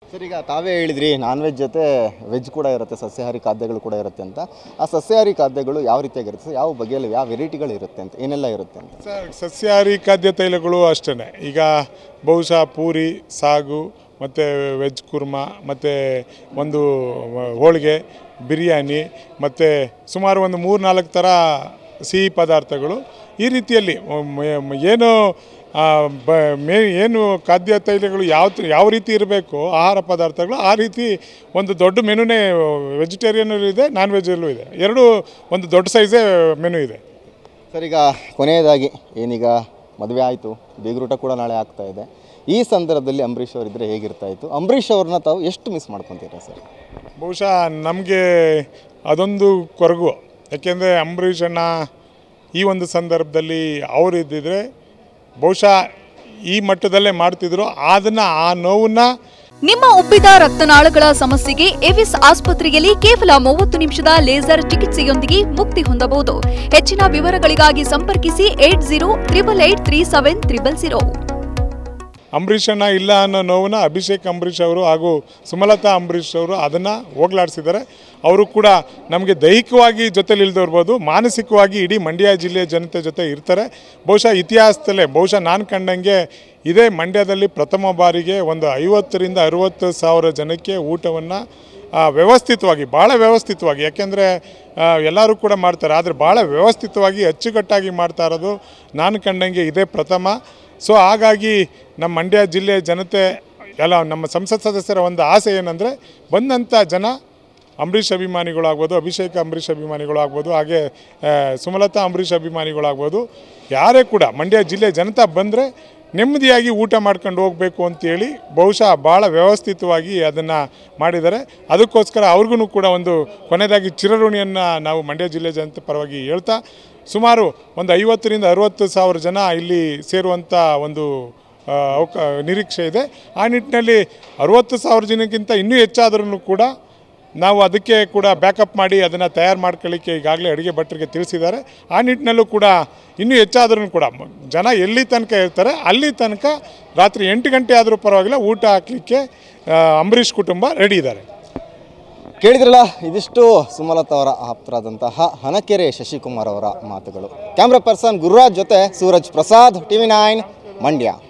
Sir, ಈಗ ತಾವೇ ಹೇಳಿದ್ರಿ ನಾನ್ ವೆಜ್ ಜೊತೆ ವೆಜ್ ಕೂಡ ಇರುತ್ತೆ, ಸಸ್ಯಾಹಾರಿ ಖಾದ್ಯಗಳು ಕೂಡ ಇರುತ್ತೆ ಅಂತ. ಆ ಸಸ್ಯಾಹಾರಿ ಖಾದ್ಯಗಳು ಯಾವ ರೀತಿಯಾಗಿರುತ್ತೆ, ಯಾವ ಬಗೆಯಲ್ಲಿ ಯಾವ ವೆರೈಟಿಗಳು ಇರುತ್ತೆ ಅಂತ, ಏನೆಲ್ಲ ಇರುತ್ತೆ ಅಂತ? ಸರ್, ಸಸ್ಯಾಹಾರಿ ಖಾದ್ಯ ತೈಲಗಳು ಅಷ್ಟೇ. ಈಗ ಬಹುಶಃ ಪೂರಿ, ಸಾಗು ಮತ್ತು ವೆಜ್ ಕುರ್ಮಾ ಮತ್ತು ಒಂದು ಹೋಳಿಗೆ, ಬಿರಿಯಾನಿ ಮತ್ತು ಸುಮಾರು ಒಂದು 3-4 ಥರ ಸಿಹಿ ಪದಾರ್ಥಗಳು ಈ ರೀತಿಯಲ್ಲಿ ಏನು ಏನು ಖಾದ್ಯ ತೈಲಗಳು ಯಾವ ರೀತಿ ಇರಬೇಕು ಆಹಾರ ಪದಾರ್ಥಗಳು ಆ ರೀತಿ ಒಂದು ದೊಡ್ಡ ಮೆನುನೇ ವೆಜಿಟೇರಿಯನಲ್ಲೂ ಇದೆ, ನಾನ್ ವೆಜ್ಜಲ್ಲೂ ಇದೆ. ಎರಡೂ ಒಂದು ದೊಡ್ಡ ಸೈಜೇ ಮೆನು ಇದೆ. ಸರ್, ಈಗ ಕೊನೆಯದಾಗಿ ಏನೀಗ ಮದುವೆ ಆಯಿತು, ಬೀಗರೂಟ ಕೂಡ ನಾಳೆ ಆಗ್ತಾ ಇದೆ. ಈ ಸಂದರ್ಭದಲ್ಲಿ ಅಂಬರೀಷ್ ಅವರಿದ್ದರೆ ಹೇಗಿರ್ತಾ ಇತ್ತು? ಅಂಬರೀಷ್ ಅವ್ರನ್ನ ತಾವು ಎಷ್ಟು ಮಿಸ್ ಮಾಡ್ಕೊತೀರಾ ಸರ್? ಬಹುಶಃ ನಮಗೆ ಅದೊಂದು ಕೊರಗು. ಯಾಕೆಂದರೆ ಅಂಬರೀಷಣ್ಣ ಈ ಒಂದು ಸಂದರ್ಭದಲ್ಲಿ ಅವರು ಇದ್ದಿದ್ರೆ ಬಹುಶಃ ಈ ಮಟ್ಟದಲ್ಲೇ ಮಾಡ್ತಿದ್ರು. ಆ ನೋವನ್ನು ನಿಮ್ಮ ಉಬ್ಬಿದ ರಕ್ತನಾಳಗಳ ಸಮಸ್ಯೆಗೆ ಎವಿಸ್ ಆಸ್ಪತ್ರೆಯಲ್ಲಿ ಕೇವಲ 30 ನಿಮಿಷದ ಲೇಸರ್ ಚಿಕಿತ್ಸೆಯೊಂದಿಗೆ ಮುಕ್ತಿ ಹೊಂದಬಹುದು. ಹೆಚ್ಚಿನ ವಿವರಗಳಿಗಾಗಿ ಸಂಪರ್ಕಿಸಿ 8088837300. ಅಂಬರೀಷಣ್ಣ ಇಲ್ಲ ಅನ್ನೋ ನೋವನ್ನ ಅಭಿಷೇಕ್ ಅಂಬರೀಷ್ ಅವರು ಹಾಗೂ ಸುಮಲತಾ ಅಂಬರೀಷ್ ಅವರು ಅದನ್ನು ಹೋಗಲಾಡಿಸಿದ್ದಾರೆ. ಅವರು ಕೂಡ ನಮಗೆ ದೈಹಿಕವಾಗಿ ಜೊತೆಲಿ ಇಲ್ದಿರ್ಬೋದು, ಮಾನಸಿಕವಾಗಿ ಇಡೀ ಮಂಡ್ಯ ಜಿಲ್ಲೆಯ ಜನತೆ ಜೊತೆ ಇರ್ತಾರೆ. ಬಹುಶಃ ಇತಿಹಾಸದಲ್ಲೇ ನಾನು ಕಂಡಂಗೆ ಇದೇ ಮಂಡ್ಯದಲ್ಲಿ ಪ್ರಥಮ ಬಾರಿಗೆ ಒಂದು 50,000 to 60,000 ಜನಕ್ಕೆ ಊಟವನ್ನು ವ್ಯವಸ್ಥಿತವಾಗಿ, ಭಾಳ ವ್ಯವಸ್ಥಿತವಾಗಿ, ಯಾಕೆಂದರೆ ಎಲ್ಲರೂ ಕೂಡ ಮಾಡ್ತಾರೆ, ಆದರೆ ಭಾಳ ವ್ಯವಸ್ಥಿತವಾಗಿ ಅಚ್ಚುಕಟ್ಟಾಗಿ ಮಾಡ್ತಾ ಇರೋದು ನಾನು ಕಂಡಂಗೆ ಇದೇ ಪ್ರಥಮ. ಸೊ ಹಾಗಾಗಿ ನಮ್ಮ ಮಂಡ್ಯ ಜಿಲ್ಲೆಯ ಜನತೆ ಎಲ್ಲ ನಮ್ಮ ಸಂಸತ್ ಸದಸ್ಯರ ಒಂದು ಆಸೆ ಏನಂದರೆ ಬಂದಂಥ ಜನ ಅಂಬರೀಷ್ ಅಭಿಮಾನಿಗಳಾಗ್ಬೋದು, ಅಭಿಷೇಕ್ ಅಂಬರೀಷ್ ಅಭಿಮಾನಿಗಳಾಗ್ಬೋದು, ಹಾಗೆ ಸುಮಲತಾ ಅಂಬರೀಷ್ ಅಭಿಮಾನಿಗಳಾಗ್ಬೋದು, ಯಾರೇ ಕೂಡ ಮಂಡ್ಯ ಜಿಲ್ಲೆ ಜನತಾ ಬಂದರೆ ನೆಮ್ಮದಿಯಾಗಿ ಊಟ ಮಾಡ್ಕೊಂಡು ಹೋಗಬೇಕು ಅಂತೇಳಿ ಬಹುಶಃ ಭಾಳ ವ್ಯವಸ್ಥಿತವಾಗಿ ಅದನ್ನು ಮಾಡಿದ್ದಾರೆ. ಅದಕ್ಕೋಸ್ಕರ ಅವ್ರಿಗೂ ಕೂಡ ಒಂದು ಕೊನೆಯದಾಗಿ ಚಿರಋಣಿಯನ್ನು ನಾವು ಮಂಡ್ಯ ಜಿಲ್ಲೆ ಜನತೆ ಪರವಾಗಿ ಹೇಳ್ತಾ, ಸುಮಾರು ಒಂದು 50,000 to 60,000 ಜನ ಇಲ್ಲಿ ಸೇರುವಂಥ ಒಂದು ನಿರೀಕ್ಷೆ ಇದೆ. ಆ ನಿಟ್ಟಿನಲ್ಲಿ 60,000 ಜನಕ್ಕಿಂತ ಇನ್ನೂ ಹೆಚ್ಚಾದ್ರೂ ಕೂಡ ನಾವು ಅದಕ್ಕೆ ಕೂಡ ಬ್ಯಾಕಪ್ ಮಾಡಿ ಅದನ್ನು ತಯಾರು ಮಾಡ್ಕೊಳ್ಳಿಕ್ಕೆ ಈಗಾಗಲೇ ಅಡುಗೆ ಭಟ್ಟರಿಗೆ ತಿಳಿಸಿದ್ದಾರೆ. ಆ ನಿಟ್ಟಿನಲ್ಲೂ ಕೂಡ ಇನ್ನೂ ಹೆಚ್ಚಾದ್ರೂ ಕೂಡ ಜನ ಎಲ್ಲಿ ತನಕ ಇರ್ತಾರೆ ಅಲ್ಲಿ ತನಕ ರಾತ್ರಿ 8 ಗಂಟೆ ಆದರೂ ಪರವಾಗಿಲ್ಲ ಊಟ ಹಾಕಲಿಕ್ಕೆ ಅಂಬರೀಷ್ ಕುಟುಂಬ ರೆಡಿ ಇದ್ದಾರೆ. ಕೇಳಿದ್ರಲ್ಲ, ಇದಿಷ್ಟು ಸುಮಲತಾ ಅವರ ಆಪ್ತರಾದಂತಹ ಹನಕೆರೆ ಶಶಿಕುಮಾರ್ ಅವರ ಮಾತುಗಳು. ಕ್ಯಾಮ್ರಾ ಪರ್ಸನ್ ಗುರುರಾಜ್ ಜೊತೆ ಸೂರಜ್ ಪ್ರಸಾದ್, TV9 ಮಂಡ್ಯ.